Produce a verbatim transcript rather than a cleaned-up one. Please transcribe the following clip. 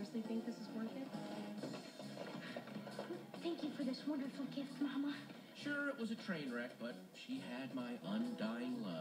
honestly think this is worth it? Thank you for this wonderful gift, Mama. Sure, it was a train wreck, but she had my undying love.